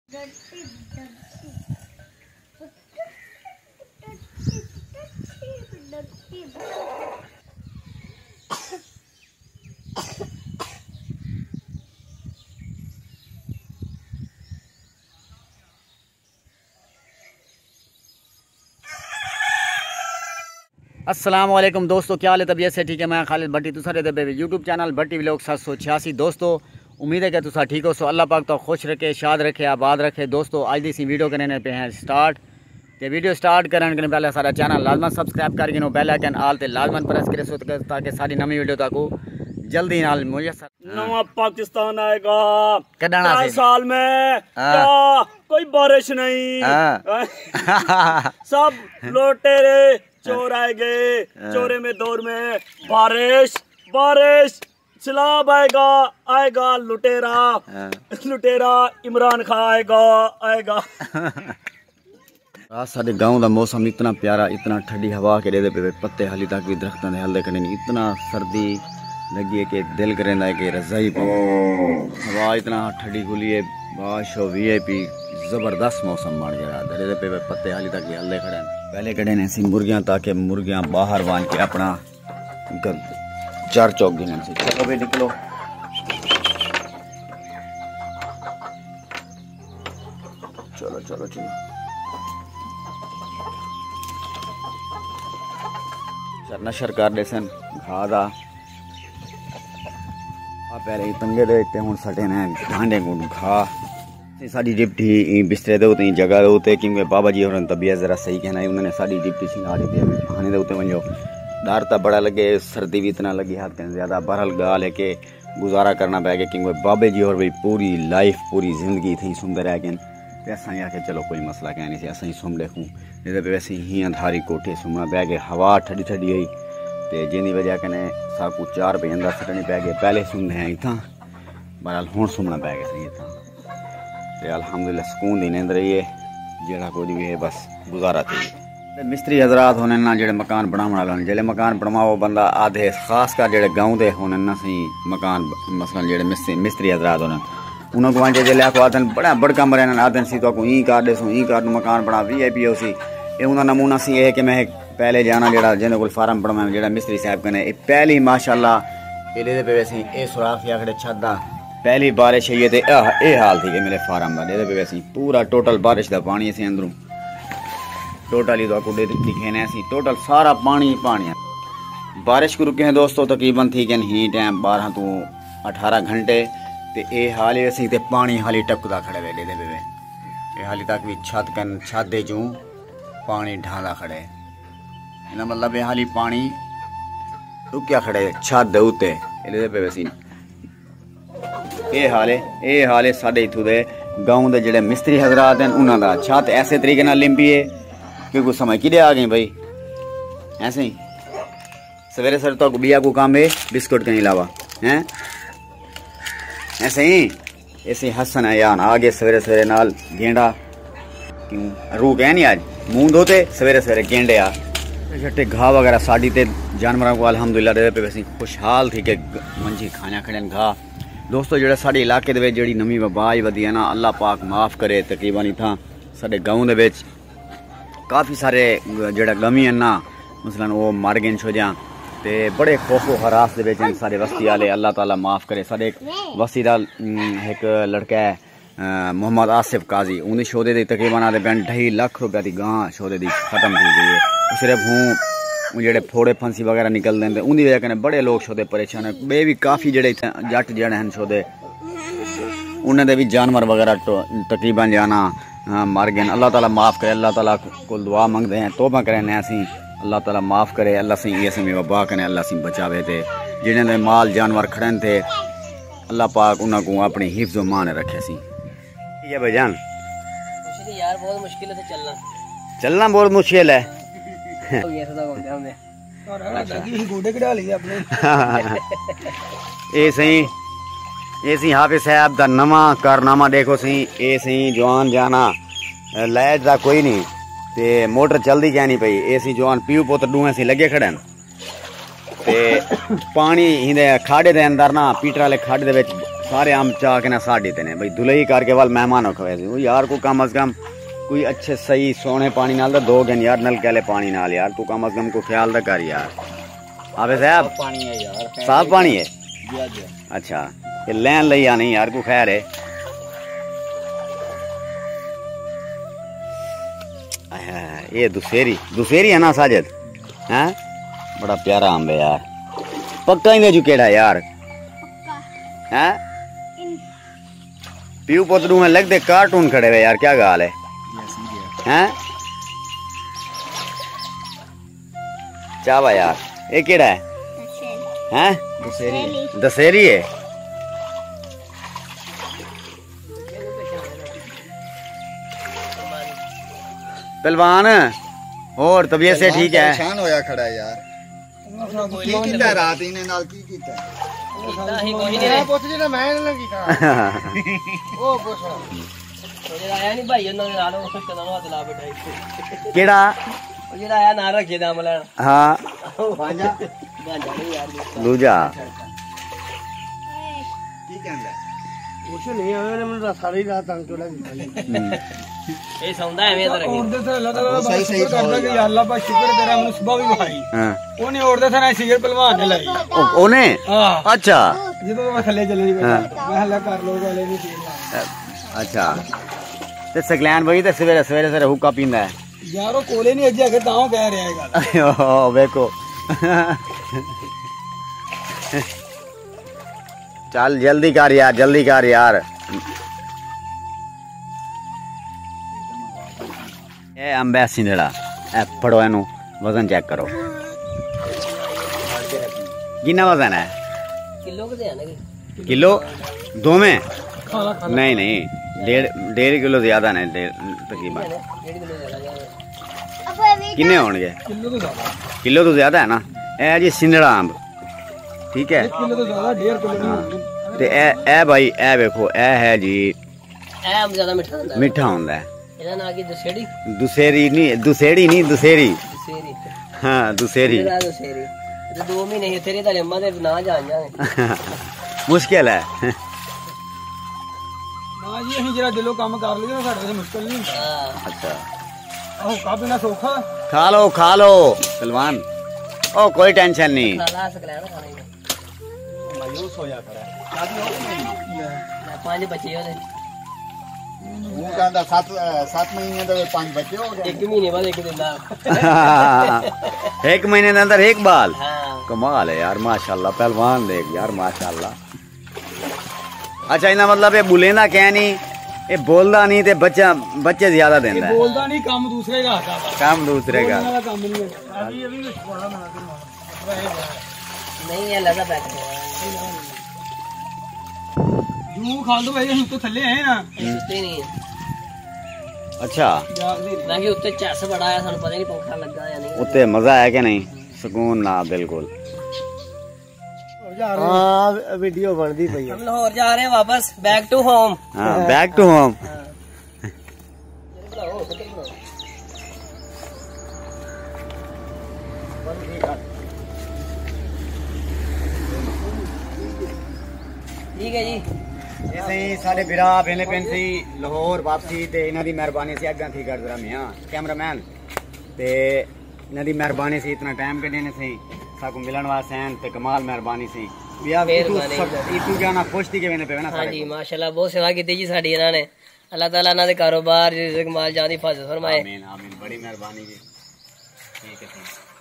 अस्सलाम वालेकुम दोस्तों, क्या हाल है? तबीयत से ठीक है? मैं खालिद भट्टी तुसा रहते पे यूट्यूब चैनल भट्टी व्लॉग 786। दोस्तों उम्मीद है कि तुसा ठीक हो। सो अल्लाह पाक तो खुश रखे, शाद रखे, आबाद रखे। दोस्तों आज दी सी वीडियो करने पे हैं स्टार्ट। तो वीडियो स्टार्ट करने के पहले सारा चैनल लाजमन सब्सक्राइब करके बेल आइकन आल ते लाजमन प्रेस करे ताकि सारी नवी वीडियो तक जल्दी नाल मुयसर। नवा पाकिस्तान आएगा 4 साल में। कोई बारिश नहीं, सब लौटेरे चोर आएंगे। चोरे में दौर में बारिश बारिश सैलाब आएगा लुटेरा लुटेरा इमरान खान आएगा। आज साढ़े गाँव का मौसम इतना प्यारा, इतना ठंडी हवा के रेदे पे पत्ते हाली तक भी दरख्तों के हल्दे खड़े, इतना सर्दी लगी है कि दिल करेंदा है कि रजाई पाओ। हवा इतना ठंडी खुली है, बारिश हो VIP जबरदस्त मौसम बन गया। रेदे पे पत्ते हाली तक भी हल्दे खड़े हैं। पहले कड़े ने सी मुर्गियां ताकि मुर्गियां बाहर बांध के अपना चार चौक गिने से। चलो भाई निकलो। चलो चलो चलो नशर कर दे सन घा दा पहले तंगे दे हुण सटे ने ढांडे को घा साड़ी डिप्टी बिस्तरे दे उते जगह दे क्योंकि बाबा जी होरन तबीयत जरा सही कहना है। उन्होंने साड़ी डिप्टी सिंगा दी थी खाने दे उते वञो। डर तो बड़ा लगे, सर्दी भी इतना लगी, हद ज़्यादा। बहरहाल गाल है कि गुजारा करना पै गया क्योंकि बाबे जी और भाई पूरी लाइफ पूरी जिंदगी थी सुनते रह गए। तो असा आखे चलो कोई मसला क्या नहीं, असा ही सुम देखूँ। नहीं तो वैसे ही अंधारी कोठे सुमना पै गए। हवा ठंडी ठंडी हुई तो जिंदी वजह कने साकू 4 बजे अंदर सटनी पै गए। पहले सुनते हैं इतना, बहरहाल हुण सुमना पै गया सही इतना। तो अल्हम्दुलिल्लाह सुकून दी नींद रही है, जेड़ा कुछ भी है बस गुजारा थी। मिस्त्री हजरात होने ना जेड़े मकान बनाने वाले जेड़े मकान बनवाओ बंदा आधे खास कर जेड़े गाँव के होने ना सही मकान मसलन जेड़े मिस्त्री हजरात होने उन्होंने को आंटे जेले आखो आदन बड़ा बड़ कमरे आदन सी तो ई कर दे ई कर मकान बना VIP हो सी। ये उनका नमूना सी है कि मैं पहले जाना जेड़ा जिन्हें को फार्म बनवा जेड़ा मिस्त्री साहब कने पहली माशाल्लाह ये पे वैसे ये सुराख या खड़े छदा पहली बारिश है। तो ये हाल थी कि मेरे फार्म का दे पे वैसे पूरा टोटल बारिश का पानी से अंदरों टोटल ही तो दिखे ने सी टोटल सारा पानी पानी। बारिश को रुके हैं दोस्तों तकरीबन थी कि नहीं टाइम 12 तो 18 घंटे। तो ये हाल ही असी पानी हाली टपकदा खड़े वे दे पे ये हाली तक भी छत दे चूँ पानी ढांदा खड़े। इना मतलब ये हाली पानी रुकिया खड़े छत दे उत्ते ये पे वैसी ये हाल है साढ़े इतों के गाँव के जेडे मिस्त्री हजरात हैं उन्होंने का छत ऐसे तरीके नाल लिंबी है क्योंकि समय कि आ गई भाई ऐसे ही सवेरे सर तो बिया को काम है बिस्कुट के अलावा हैं ऐसे ही हसन है यान आगे सवेरे सवेरे नाल गेंडा क्यों रू कह नहीं आज मुंह धोते सवेरे सवेरे गेंडे आ छट्टे घा वगैरह साड़ी ते जानवरों को अल्हम्दुलिल्लाह दे पे वैसे खुशहाल थी कि मंजी खाना खड़े घा। दोस्तों जो साढ़े इलाके दे जी नवी वबाज वधी है ना अल्लाह पाक माफ़ करे। तकरीबन इतना साढ़े गाँव के काफ़ी सारे जोड़ा गमी है ना मसलन वो मर गए छोजा तो बड़े खौफो हरास के सारे बस्ती वाले अल्लाह ताला माफ़ करे। साढ़े एक बस्ती का एक लड़का है मोहम्मद आसिफ काजी उन्हें शोदे दी तकरीबन आते पैन 2.5 लाख रुपये की गां शोदे दी खत्म की गई है। सिर्फ हूँ जेडे फोड़े फंसी वगैरह निकलते हैं उनकी वजह कने बड़े लोग शोदे परेशान है। बे भी काफ़ी जेडे जट जड़े हैं शोदे उन्हें भी जानवर वगैरह तकरीबन जाना मर गए। अल्लाह ताला माफ़ करे, अल्लाह ताला को दुआ मंगते हैं तौबा करें असी अल्लाह ताला माफ़ करे। अल्लाह से ये वबा कने अल्लाह से बचावे थे जिन्हें माल जानवर खड़े थे अल्लाह पाक उन्होंने को अपनी हिफ्ज़ मान रखे सी। ठीक है भाईजान यार बहुत मुश्किल है चलना बहुत मुश्किल है। ये सही हाफिज साहब का नवा कारनामा देखो सही ये सही जवान जाना लाइट का कोई नहीं ते मोटर चलती क्या नहीं पई ये सी जवान पीऊ पुत्र दूहें सी लगे खड़े ते पानी हिंदे खाड़े दे अंदर ना पीटर वाले खाड़े दे विच सारे आम चाह के ना साड़ी देने भाई दुलई करके वाल मेहमान खवे वो यार को कम अज कम कोई अच्छे सही सोने पानी नाल दा 2 घंटे यार नलके वाले पानी नाल यार तू कम अज कम को ख्याल रख कर यार। आवे साहब पानी है यार, साफ पानी है। जी जी। अच्छा ये लैन लई आ नहीं यार को खैर है। ये दुसेरी है ना साजिद हैं बड़ा प्यारा आम है यार पक्का ही जो केड़ा यार हैं पीऊ पुतरू में लगते कार्टून खड़े हुए यार क्या गाल है हैं चावा यार ये केड़ा है हैं दशहरी है। पहलवान और तबीयत से ठीक है? परेशान होया खड़ा है यार की कीता रात इने नाल की कीता ही कोई नहीं पुੱਛ जी ना मैं ना कीता ओ पुੱਛ आया नहीं भाई ਉਹਨਾਂ ਦੇ ਨਾਲ ਉਸ ਕਦੋਂ ਹੱਥ ਲਾ ਬਿਠਾਈ केड़ा ਉਹ ਜਿਹੜਾ ਆਇਆ ਨਾ ਰੱਖੇ ਦਾ ਮਲਣ हाँ ਬਾਂਝਾ ਨਹੀਂ ਯਾਰ दूजा की कहंदा कुछ नहीं आवे ने ਮੈਨੂੰ ਸਾਰੀ ਰਾਤ ਤੰਗ ਚੋਲਾ ਕੀਤਾ ਇਹ ਸੌਂਦਾ ਐਵੇਂ ਇਧਰ और दे थे अल्लाह ताला सही सही करदा कि या अल्लाह पा शुक्र तेरा मैंने सुबह भी भाई हाँ ओने और दे थे ना सिगरेट पहलवान ने लाई ओने हां अच्छा ਜਦੋਂ ਮੈਂ ਥੱਲੇ ਚੱਲੇ ਨਹੀਂ ਮੈਂ ਹੱਲਾ ਕਰ ਲੋ ਵਾਲੇ ਨਹੀਂ ਸੀ अच्छा ते सकलैन भाई ते सवेरे सवेरे हुक्का पींदा है यार वो कोले नहीं अजे अगे तां कह रहा है गल ओ देखो चल जल्दी कर यार ए अंबे सिंधड़ा ए पढ़ो एनु वजन चेक करो कितना वजन है किलो के देना किलो दो में खाला खाला नहीं 1.5 किलो ज्यादा नहीं तकरीबन 1.5 किलो चला जाए किन्ने होंगे किलो तो ज्यादा किलो तो ज्यादा है ना ए जी सिंधड़ा अंब ठीक है 1 किलो तो ज्यादा 1.5 किलो नहीं ते ए भाई ए देखो ए है जी ਐ ਆਮ ਜ਼ਿਆਦਾ ਮਿੱਠਾ ਹੁੰਦਾ मीठा होंदा है ਇਹਦਾ ਨਾਂ ਕੀ ਦਸੇੜੀ दुसेरी नहीं दुसेरी ਦਸੇਰੀ हाँ दुसेरी ਇਹਦਾ ਦਸੇਰੀ ਤੇ 2 ਮਹੀਨੇ ਇੱਥੇ ਰਹੀ ਤਾਂ ਅੰਮਾ ਦੇ ਨਾਂ ਜਾਣ ਜਾਣੇ मुश्किल है ना जी ਅਸੀਂ ਜਿਹੜਾ ਦਿਲੋਂ ਕੰਮ ਕਰ ਲਈਏ ਨਾ ਸਾਡੇ ਲਈ ਮੁਸ਼ਕਲ ਨਹੀਂ ਹੁੰਦਾ ਹਾਂ अच्छा ਆਹੋ ਕਾਬੇ ਨਾ ਸੌਖਾ खा लो सलमान ओ कोई टेंशन नहीं ਖਾਲਾ ਸਕਲੈਣਾ ਖਾਣੇ ਮਾਯੂਸ ਹੋਇਆ ਖੜਾ ਮੈਂ 5 ਬੱਚੇ ਉਹਦੇ वो कहंदा 7 महीने दे 5 बच्चे हो गए 1 महीने बाद एक दिंदा 1 महीने के अंदर 1 बाल हाँ कमाल है यार माशाल्लाह पहलवान देख यार माशाल्लाह। अच्छा इना मतलब ये बुलेंदा क्या नहीं ये बोलदा नहीं ते बच्चे ज्यादा देंदा है बोलदा नहीं काम दूसरे का आता है काम दूसरे का बोलने वाला काम नहीं है अभी थोड़ा बना के नहीं है लगा बैठ जू खा दो भाई हम तो थल्ले हैं ना सुस्ते नहीं है अच्छा बाकी उत्ते चस बड़ा है सानू पता नहीं पंखा लगा या नहीं उत्ते मजा है कि नहीं सुकून ना बिल्कुल हाँ वीडियो बनती पई हम लाहौर जा रहे हैं वापस बैक टू होम हाँ बैक टू होम ठीक है जी ऐसे ही साढ़े बिरा पहले पेंसी लाहौर वापसी ते इन्हां दी मेहरबानी से अग्गा थी कर जरा मियां कैमरामैन ते इन्हां दी मेहरबानी से इतना टाइम कढने से साकू मिलन वास्ते हैं ते कमाल मेहरबानी से बिया तू जाना खुश थी के मैंने पे ना हाँ जी माशाल्लाह बहुत सेवा की जी साडी इन्हां ने अल्लाह ताला इन्हां दे कारोबार रिज़्क माल जान दी हिफाजत फरमाए आमीन आमीन बड़ी मेहरबानी की ठीक है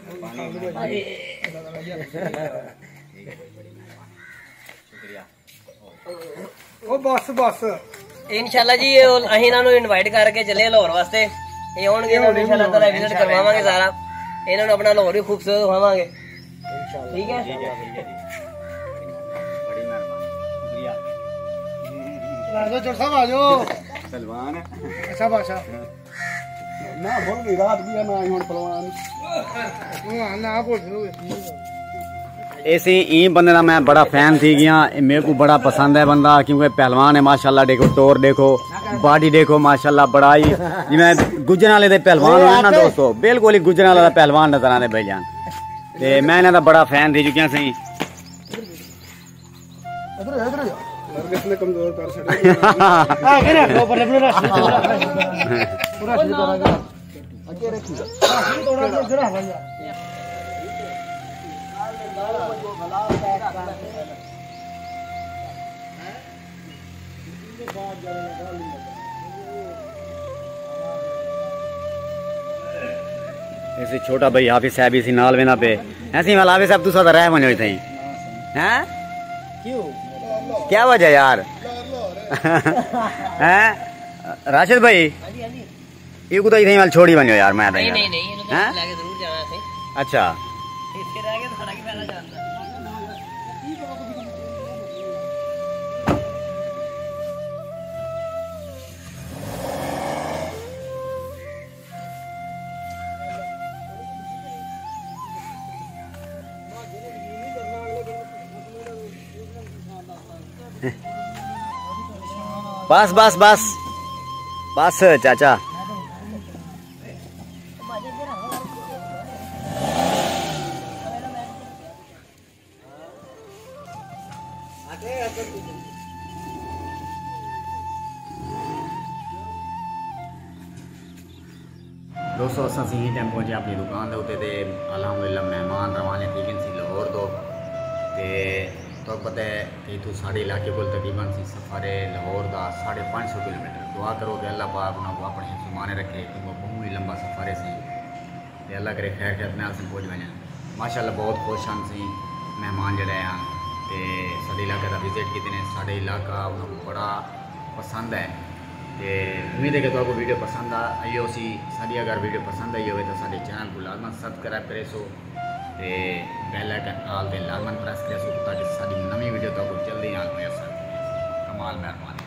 शुक्रिया ओ बस बस इंशाल्लाह जी ये ਅਸੀਂ ਇਹਨਾਂ ਨੂੰ ਇਨਵਾਈਟ ਕਰਕੇ ਚੱਲੇ ਲਾਹੌਰ ਵਾਸਤੇ ਇਹ ਆਉਣਗੇ ਤਾਂ ਇੰਸ਼ਾਅੱਲਾਹ ਤਾਲਾ ਵਿਜ਼ਿਟ ਕਰਵਾਵਾਂਗੇ ਸਾਰਾ ਇਹਨਾਂ ਨੂੰ ਆਪਣਾ ਲਾਹੌਰ ਵੀ ਖੂਬਸੂਰਤ ਦਿਖਾਵਾਂਗੇ इंशाल्लाह ठीक है बड़ी मेहरबानी शुक्रिया राजो चोर साहब आ जाओ सलमान अच्छा बादशाह ना बोल गई रात भी ना आई हुन पहलवान ना बोल ऐसे ई बंदे का मैं बड़ा फैन थी गया मेरे को बड़ा पसंद है बंदा क्योंकि पहलवान है माशाल्लाह देखो टोर देखो बॉडी देखो माशाल्लाह बड़ा ही जिवें गुजराले दे पहलवान होने ना दोस्तों बिल्कुल ही गुजराले दा पहलवान नजर आने भाईजान ते मैं इन्हां दा बड़ा फैन थी चुकिया सही किसने कमजोर कर छड़े पूरा आगे रखी ऐसे छोटा भाई हाफिज साहब इसी नाल वेना पे ऐसी वाला हाफिज साहब तू सादा रह मनो थई हैं क्यों क्या वजह यार हैं राशिद भाई ये को तो इधर वाल छोड़ी बनो यार मैं नहीं नहीं नहीं इन्होंने हैं लाके जरूर जाना है अच्छा इसके आगे तो खड़ा की पहला जानता बस बस बस बस चाचा दोस्तों असां सी टाइम पहुंचे अपनी दुकान के उत्ते अलहमदुलिल्लाह मेहमान रवाने थी गए सी लाहौर तो पता है कि तू साढ़े इलाके को तकरीबन सी सफ़र है लाहौर का 550 किलोमीटर दुआ करो कि अल्लाह पाक उन्होंने अपने सुमाने रखे क्योंकि बहुत ही लंबा सफ़र है सी अल्लाह करे खैर खैर नाल से पहुँच वजन माशाअल्लाह बहुत खुश हैं सी मेहमान जड़े हैं तो साढ़े इलाके का विजिट किए हैं साढ़े इलाका उन्होंने बड़ा पसंद है तो उम्मीद है कि आपको वीडियो पसंद आई हो सी साड़ी अगर वीडियो पसंद आई हो तो साढ़े चैनल को लाजमन सब्सक्राइब करे सो ते बेल आइकन आल ते लाजमन प्रेस करे सो ताकि साड़ी नवी वीडियो तो आपको जल्दी आल मिल सके कमाल मेहरबानी।